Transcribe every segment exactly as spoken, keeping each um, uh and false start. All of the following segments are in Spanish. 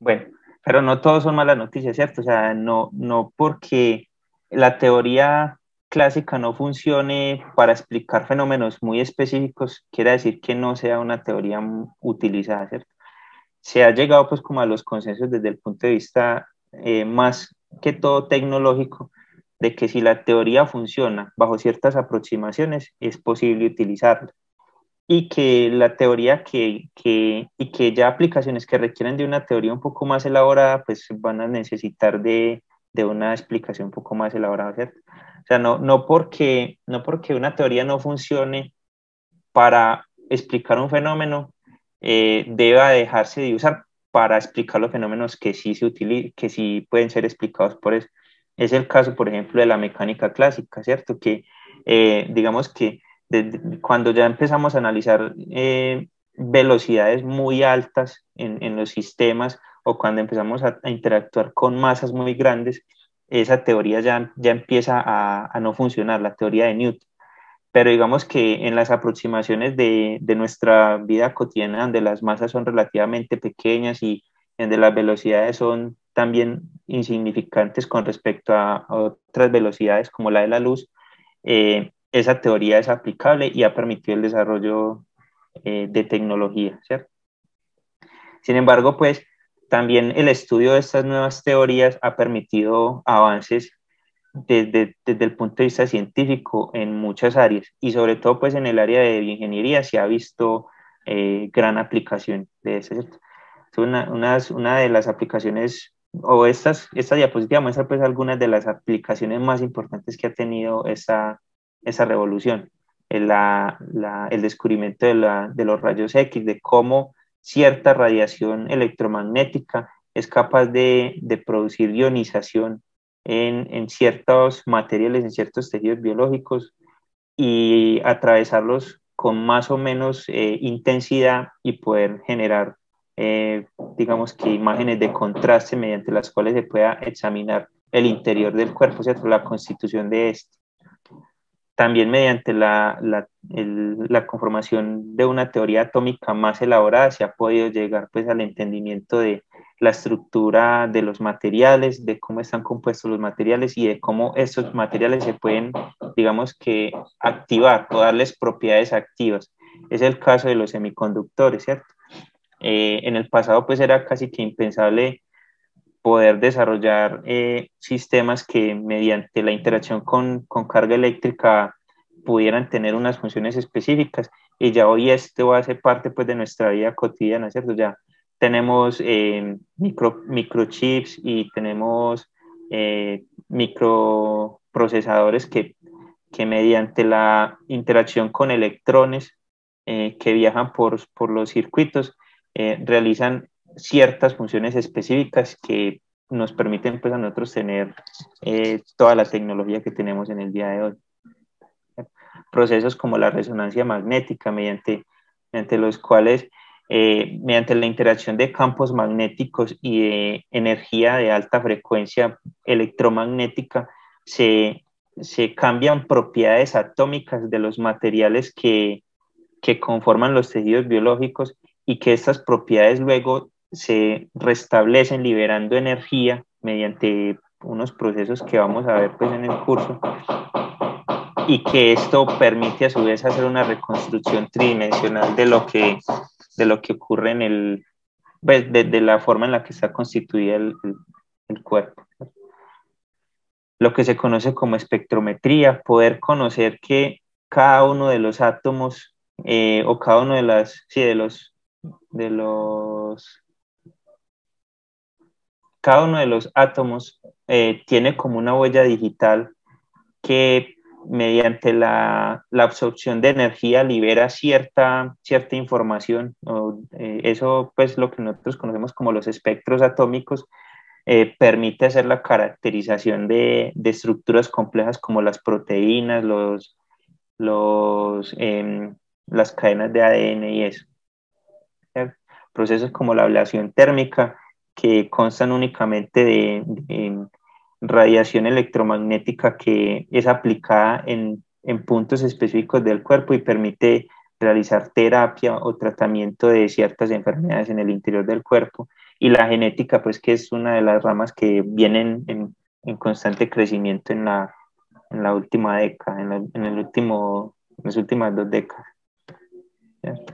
Bueno, pero no todos son malas noticias, ¿cierto? O sea, no, no porque la teoría clásica no funcione para explicar fenómenos muy específicos, quiere decir que no sea una teoría m- utilizada, ¿cierto? Se ha llegado pues como a los consensos desde el punto de vista eh, más que todo tecnológico, de que si la teoría funciona bajo ciertas aproximaciones, es posible utilizarla y que la teoría que, que, y que ya aplicaciones que requieren de una teoría un poco más elaborada, pues van a necesitar de, de una explicación un poco más elaborada, ¿cierto? O sea, no, no, porque, no porque una teoría no funcione para explicar un fenómeno, eh, deba dejarse de usar para explicar los fenómenos que sí, se utili- que sí pueden ser explicados por eso. Es el caso, por ejemplo, de la mecánica clásica, ¿cierto? Que eh, digamos que desde, cuando ya empezamos a analizar eh, velocidades muy altas en, en, los sistemas o cuando empezamos a, a, interactuar con masas muy grandes, esa teoría ya, ya empieza a, a no funcionar, la teoría de Newton. Pero digamos que en las aproximaciones de, de nuestra vida cotidiana, donde las masas son relativamente pequeñas y donde las velocidades son también insignificantes con respecto a, a otras velocidades como la de la luz, eh, esa teoría es aplicable y ha permitido el desarrollo eh, de tecnología, ¿cierto? Sin embargo, pues también el estudio de estas nuevas teorías ha permitido avances desde, desde el punto de vista científico en muchas áreas y sobre todo pues en el área de bioingeniería se ha visto eh, gran aplicación de eso, ¿cierto? Es una, una, una de las aplicaciones o estas, esta diapositiva muestra pues algunas de las aplicaciones más importantes que ha tenido esa, esa revolución, el, la, la, el descubrimiento de, la, de los rayos X, de cómo cierta radiación electromagnética es capaz de, de producir ionización en, en ciertos materiales, en ciertos tejidos biológicos y atravesarlos con más o menos eh, intensidad y poder generar, eh, digamos que imágenes de contraste mediante las cuales se pueda examinar el interior del cuerpo, ¿cierto? La constitución de este. También mediante la, la, el, la, conformación de una teoría atómica más elaborada se ha podido llegar pues al entendimiento de la estructura de los materiales, de cómo están compuestos los materiales y de cómo estos materiales se pueden, digamos que, activar o darles propiedades activas. Es el caso de los semiconductores, ¿cierto? Eh, en el pasado pues era casi que impensable poder desarrollar eh, sistemas que mediante la interacción con, con, carga eléctrica pudieran tener unas funciones específicas y ya hoy esto hace parte pues de nuestra vida cotidiana, ¿cierto? Ya tenemos eh, micro, microchips y tenemos eh, microprocesadores que, que mediante la interacción con electrones eh, que viajan por, por los circuitos eh, realizan ciertas funciones específicas que nos permiten pues a nosotros tener eh, toda la tecnología que tenemos en el día de hoy. Procesos como la resonancia magnética, mediante, mediante los cuales, eh, mediante la interacción de campos magnéticos y de energía de alta frecuencia electromagnética, se, se cambian propiedades atómicas de los materiales que, que conforman los tejidos biológicos y que estas propiedades luego se restablecen liberando energía mediante unos procesos que vamos a ver pues en el curso y que esto permite a su vez hacer una reconstrucción tridimensional de lo que, de lo que ocurre en el, pues, de, de la forma en la que está constituida el, el, el cuerpo. Lo que se conoce como espectrometría, poder conocer que cada uno de los átomos eh, o cada uno de las, sí, de los, de los, cada uno de los átomos eh, tiene como una huella digital que mediante la, la absorción de energía libera cierta, cierta información. O, eh, eso pues lo que nosotros conocemos como los espectros atómicos eh, permite hacer la caracterización de, de, estructuras complejas como las proteínas, los, los, eh, las cadenas de A D N y eso. ¿Cierto? Procesos como la ablación térmica, que constan únicamente de, de radiación electromagnética que es aplicada en, en puntos específicos del cuerpo y permite realizar terapia o tratamiento de ciertas enfermedades en el interior del cuerpo. y la genética, pues que es una de las ramas que vienen en, en constante crecimiento en la, en la última década, en, la, en, el último, en las últimas dos décadas. ¿Cierto?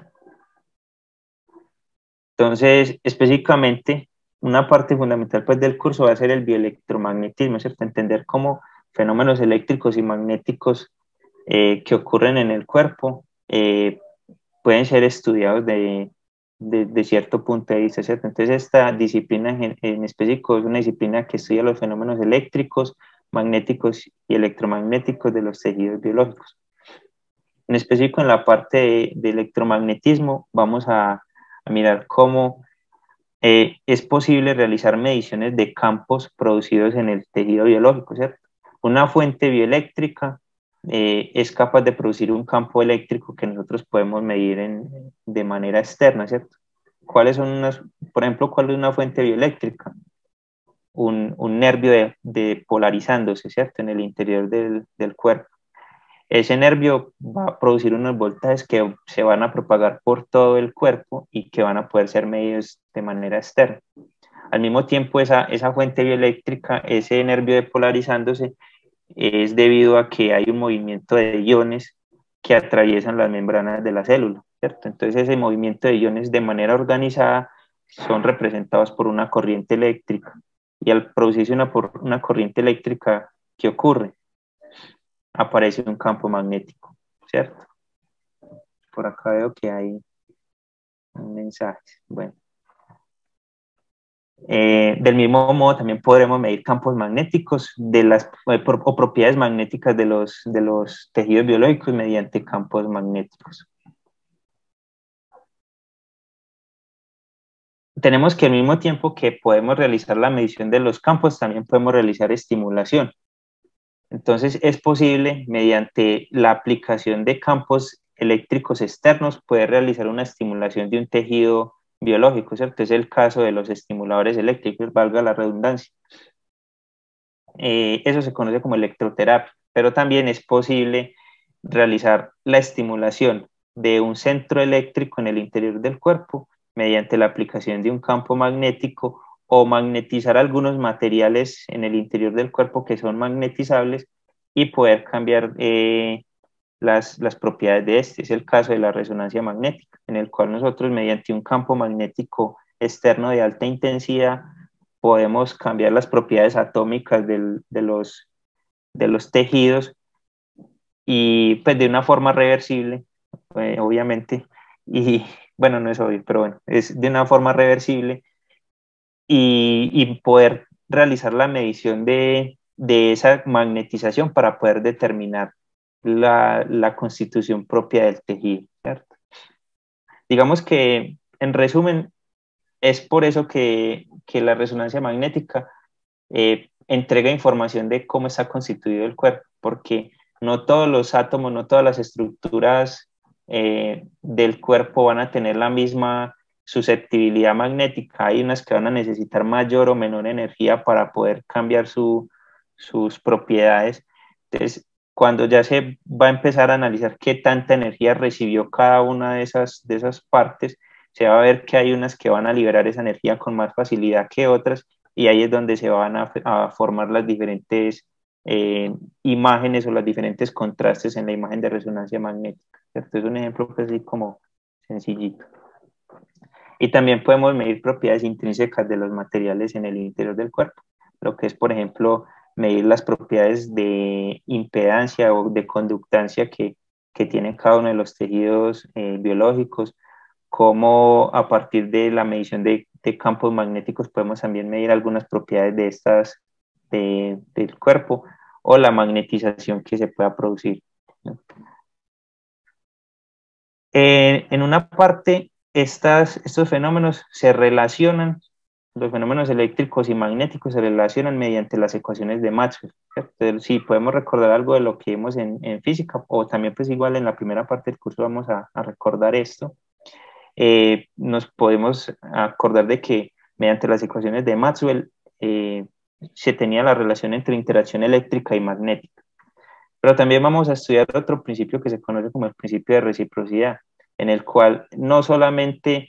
Entonces, específicamente, una parte fundamental pues, del curso va a ser el bioelectromagnetismo, ¿cierto? Entender cómo fenómenos eléctricos y magnéticos eh, que ocurren en el cuerpo eh, pueden ser estudiados de, de, de, cierto punto de vista, ¿cierto? Entonces, esta disciplina en, en específico es una disciplina que estudia los fenómenos eléctricos, magnéticos y electromagnéticos de los tejidos biológicos. En específico, en la parte de, de electromagnetismo, vamos a, a mirar cómo eh, es posible realizar mediciones de campos producidos en el tejido biológico, ¿cierto? Una fuente bioeléctrica eh, es capaz de producir un campo eléctrico que nosotros podemos medir en, de manera externa, ¿cierto? ¿Cuáles son unas, por ejemplo, cuál es una fuente bioeléctrica? Un, un nervio de, de polarizándose, ¿cierto? En el interior del, del cuerpo. Ese nervio va a producir unos voltajes que se van a propagar por todo el cuerpo y que van a poder ser medidos de manera externa. Al mismo tiempo, esa, esa fuente bioeléctrica, ese nervio depolarizándose, es debido a que hay un movimiento de iones que atraviesan las membranas de la célula, ¿cierto? Entonces, ese movimiento de iones de manera organizada son representados por una corriente eléctrica. Y al producirse una, una corriente eléctrica, ¿qué ocurre? Aparece un campo magnético, ¿cierto? Por acá veo que hay un mensaje. Bueno. Eh, del mismo modo, también podremos medir campos magnéticos de las, o propiedades magnéticas de los, de los tejidos biológicos mediante campos magnéticos. Tenemos que al mismo tiempo que podemos realizar la medición de los campos, también podemos realizar estimulación. Entonces, es posible, mediante la aplicación de campos eléctricos externos, poder realizar una estimulación de un tejido biológico, ¿cierto? Es el caso de los estimuladores eléctricos, valga la redundancia. Eh, eso se conoce como electroterapia, pero también es posible realizar la estimulación de un centro eléctrico en el interior del cuerpo mediante la aplicación de un campo magnético o magnetizar algunos materiales en el interior del cuerpo que son magnetizables y poder cambiar eh, las, las propiedades de este. Es el caso de la resonancia magnética, en el cual nosotros mediante un campo magnético externo de alta intensidad podemos cambiar las propiedades atómicas del, de, los, de los tejidos y pues de una forma reversible, eh, obviamente, y bueno, no es obvio, pero bueno, es de una forma reversible y, y poder realizar la medición de, de esa magnetización para poder determinar la, la constitución propia del tejido, ¿cierto? Digamos que, en resumen, es por eso que, que la resonancia magnética eh, entrega información de cómo está constituido el cuerpo, porque no todos los átomos, no todas las estructuras eh, del cuerpo van a tener la misma susceptibilidad magnética. Hay unas que van a necesitar mayor o menor energía para poder cambiar su, sus propiedades. Entonces, cuando ya se va a empezar a analizar qué tanta energía recibió cada una de esas, de esas partes, se va a ver que hay unas que van a liberar esa energía con más facilidad que otras, y ahí es donde se van a, a formar las diferentes eh, imágenes o los diferentes contrastes en la imagen de resonancia magnética, ¿cierto? Es un ejemplo pues, así como sencillito. Y también podemos medir propiedades intrínsecas de los materiales en el interior del cuerpo, lo que es, por ejemplo, medir las propiedades de impedancia o de conductancia que, que tienen cada uno de los tejidos eh, biológicos, cómo a partir de la medición de, de, campos magnéticos podemos también medir algunas propiedades de estas de, del cuerpo o la magnetización que se pueda producir, ¿no? Eh, en una parte, estas, estos fenómenos se relacionan, los fenómenos eléctricos y magnéticos se relacionan mediante las ecuaciones de Maxwell, ¿cierto? Si podemos recordar algo de lo que vimos en, en física, o también pues igual en la primera parte del curso vamos a, a recordar esto. Eh, nos podemos acordar de que mediante las ecuaciones de Maxwell eh, se tenía la relación entre interacción eléctrica y magnética. Pero también vamos a estudiar otro principio que se conoce como el principio de reciprocidad, en el cual no solamente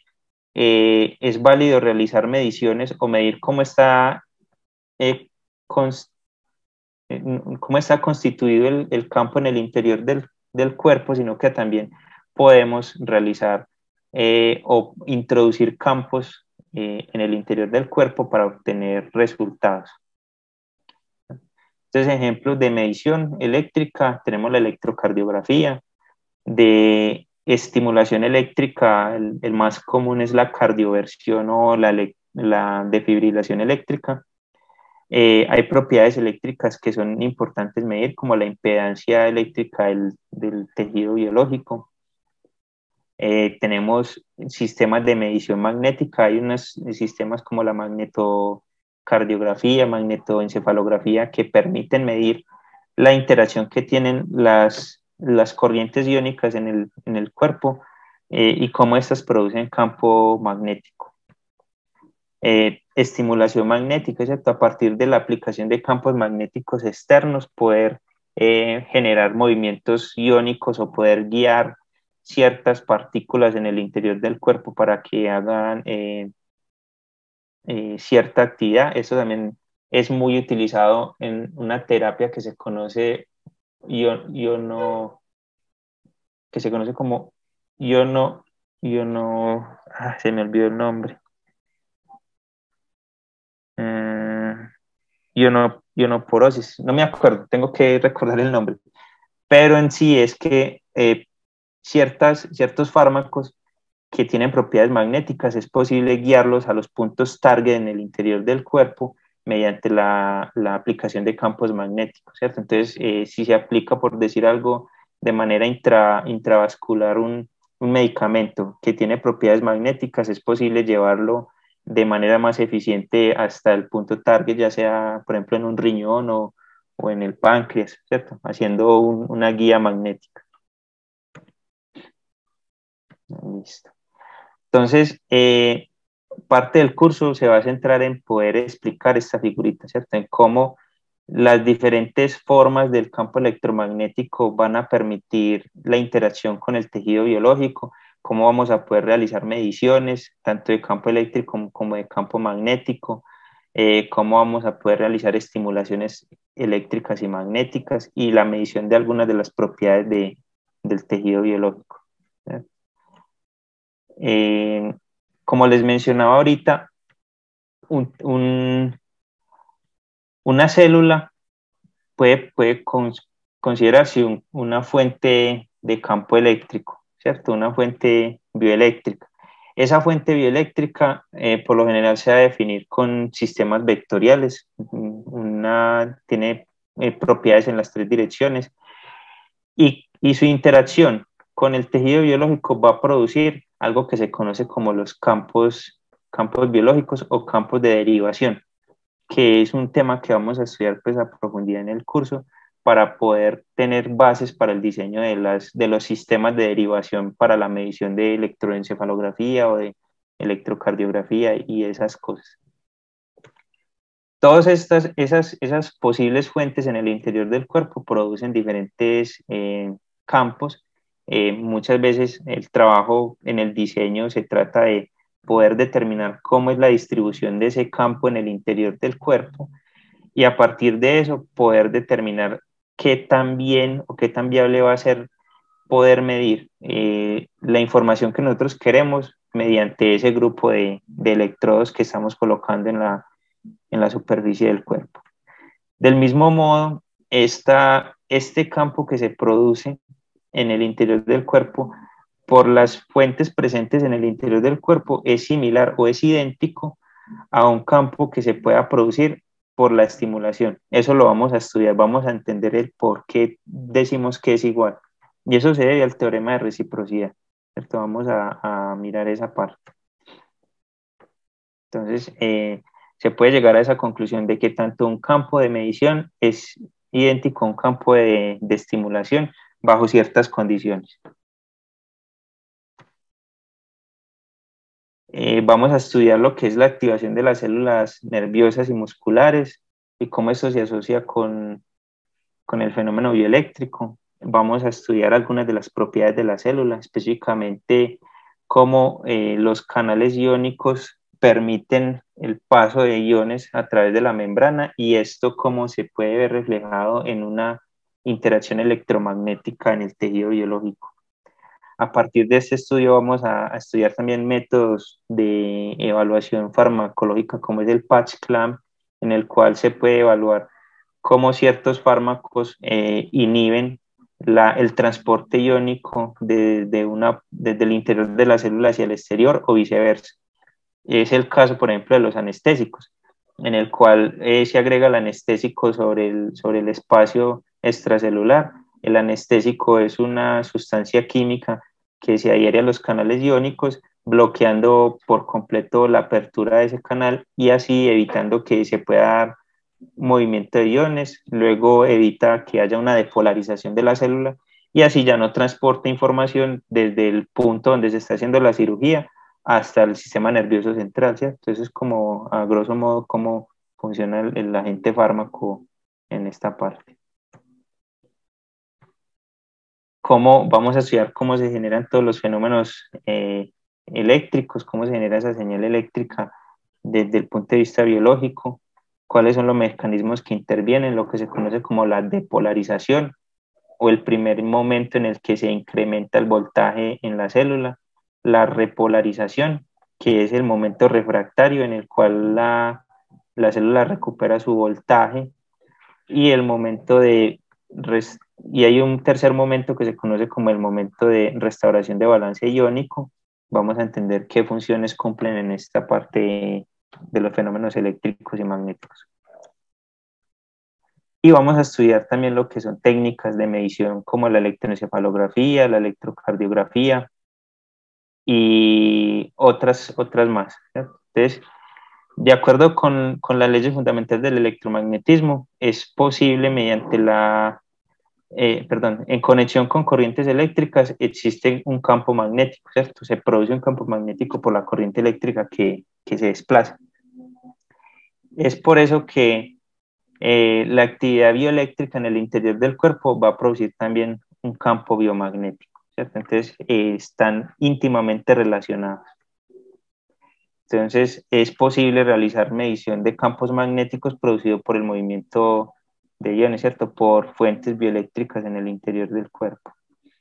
eh, es válido realizar mediciones o medir cómo está, eh, cons- eh, cómo está constituido el, el campo en el interior del, del cuerpo, sino que también podemos realizar eh, o introducir campos eh, en el interior del cuerpo para obtener resultados. Entonces, ejemplos de medición eléctrica, tenemos la electrocardiografía. De estimulación eléctrica, el, el más común es la cardioversión o la, la defibrilación eléctrica. Eh, hay propiedades eléctricas que son importantes medir, como la impedancia eléctrica del, del tejido biológico. Eh, tenemos sistemas de medición magnética, hay unos sistemas como la magnetocardiografía, magnetoencefalografía, que permiten medir la interacción que tienen las, las corrientes iónicas en el, en el cuerpo eh, y cómo estas producen campo magnético. Eh, estimulación magnética, ¿cierto? A partir de la aplicación de campos magnéticos externos, poder eh, generar movimientos iónicos o poder guiar ciertas partículas en el interior del cuerpo para que hagan eh, eh, cierta actividad. Eso también es muy utilizado en una terapia que se conoce, yo, yo no, que se conoce como yo no, yo no, ah, se me olvidó el nombre. Eh, iono, ionoporosis, no me acuerdo, tengo que recordar el nombre, pero en sí es que eh, ciertas, ciertos fármacos que tienen propiedades magnéticas es posible guiarlos a los puntos target en el interior del cuerpo mediante la, la aplicación de campos magnéticos, ¿cierto? Entonces, eh, si se aplica, por decir algo, de manera intra, intravascular un, un medicamento que tiene propiedades magnéticas, es posible llevarlo de manera más eficiente hasta el punto target, ya sea, por ejemplo, en un riñón o, o en el páncreas, ¿cierto? Haciendo un, una guía magnética. Listo. Entonces, eh, parte del curso se va a centrar en poder explicar esta figurita, ¿cierto? En cómo las diferentes formas del campo electromagnético van a permitir la interacción con el tejido biológico, cómo vamos a poder realizar mediciones, tanto de campo eléctrico como, como de campo magnético, eh, cómo vamos a poder realizar estimulaciones eléctricas y magnéticas y la medición de algunas de las propiedades de, del tejido biológico. Eh, como les mencionaba ahorita, un, un, una célula puede, puede con, considerarse un, una fuente de campo eléctrico, ¿cierto? Una fuente bioeléctrica. Esa fuente bioeléctrica eh, por lo general se va a definir con sistemas vectoriales. Una, tiene eh, propiedades en las tres direcciones y, y su interacción con el tejido biológico va a producir algo que se conoce como los campos, campos biológicos o campos de derivación, que es un tema que vamos a estudiar pues a profundidad en el curso para poder tener bases para el diseño de, las, de los sistemas de derivación para la medición de electroencefalografía o de electrocardiografía y esas cosas. Todas estas, esas, esas posibles fuentes en el interior del cuerpo producen diferentes eh, campos. Eh, muchas veces el trabajo en el diseño se trata de poder determinar cómo es la distribución de ese campo en el interior del cuerpo y a partir de eso poder determinar qué tan bien o qué tan viable va a ser poder medir eh, la información que nosotros queremos mediante ese grupo de, de electrodos que estamos colocando en la, en la superficie del cuerpo. Del mismo modo, esta, este campo que se produce en el interior del cuerpo por las fuentes presentes en el interior del cuerpo es similar o es idéntico a un campo que se pueda producir por la estimulación. Eso lo vamos a estudiar, vamos a entender el por qué decimos que es igual. Y eso se debe al teorema de reciprocidad, ¿cierto? Vamos a, a mirar esa parte. Entonces, eh, se puede llegar a esa conclusión de que tanto un campo de medición es idéntico a un campo de, de estimulación bajo ciertas condiciones. Eh, vamos a estudiar lo que es la activación de las células nerviosas y musculares y cómo eso se asocia con, con el fenómeno bioeléctrico. Vamos a estudiar algunas de las propiedades de la célula, específicamente cómo eh, los canales iónicos permiten el paso de iones a través de la membrana y esto cómo se puede ver reflejado en una interacción electromagnética en el tejido biológico. A partir de este estudio vamos a, a estudiar también métodos de evaluación farmacológica como es el patch clamp, en el cual se puede evaluar cómo ciertos fármacos eh, inhiben la, el transporte iónico de, de una, desde el interior de la célula hacia el exterior o viceversa. Es el caso, por ejemplo, de los anestésicos, en el cual eh, se agrega el anestésico sobre el, sobre el espacio extracelular. El anestésico es una sustancia química que se adhiere a los canales iónicos, bloqueando por completo la apertura de ese canal y así evitando que se pueda dar movimiento de iones, luego evita que haya una depolarización de la célula y así ya no transporta información desde el punto donde se está haciendo la cirugía hasta el sistema nervioso central, ¿cierto? Entonces, como a grosso modo, cómo funciona el, el agente fármaco en esta parte. Cómo vamos a estudiar cómo se generan todos los fenómenos eh, eléctricos, cómo se genera esa señal eléctrica desde el punto de vista biológico, cuáles son los mecanismos que intervienen, lo que se conoce como la depolarización o el primer momento en el que se incrementa el voltaje en la célula, la repolarización, que es el momento refractario en el cual la, la célula recupera su voltaje, y el momento de y hay un tercer momento que se conoce como el momento de restauración de balance iónico. Vamos a entender qué funciones cumplen en esta parte de los fenómenos eléctricos y magnéticos. Y vamos a estudiar también lo que son técnicas de medición como la electroencefalografía, la electrocardiografía y otras, otras más, ¿cierto? Entonces, de acuerdo con, con las leyes fundamentales del electromagnetismo, es posible mediante la, eh, perdón, en conexión con corrientes eléctricas existe un campo magnético, ¿cierto? Se produce un campo magnético por la corriente eléctrica que, que se desplaza. Es por eso que eh, la actividad bioeléctrica en el interior del cuerpo va a producir también un campo biomagnético, ¿cierto? Entonces, eh, están íntimamente relacionados. Entonces, es posible realizar medición de campos magnéticos producidos por el movimiento de iones, ¿cierto? Por fuentes bioeléctricas en el interior del cuerpo.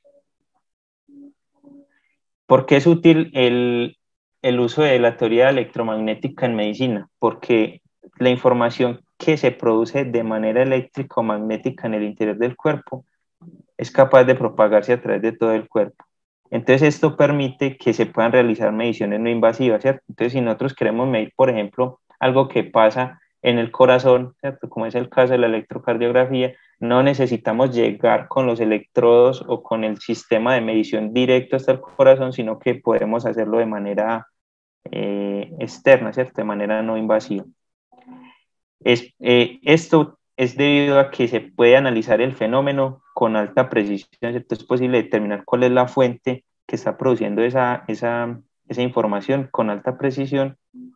¿Por qué es útil el, el uso de la teoría electromagnética en medicina? Porque la información que se produce de manera eléctrica o magnética en el interior del cuerpo es capaz de propagarse a través de todo el cuerpo. Entonces esto permite que se puedan realizar mediciones no invasivas, ¿cierto? Entonces si nosotros queremos medir, por ejemplo, algo que pasa en el corazón, ¿cierto? Como es el caso de la electrocardiografía, no necesitamos llegar con los electrodos o con el sistema de medición directo hasta el corazón, sino que podemos hacerlo de manera eh, externa, ¿cierto? De manera no invasiva. Es, eh, esto es debido a que se puede analizar el fenómeno con alta precisión, ¿cierto? Es posible determinar cuál es la fuente que está produciendo esa, esa, esa información con alta precisión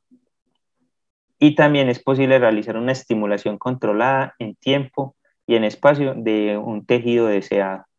y también es posible realizar una estimulación controlada en tiempo y en espacio de un tejido deseado.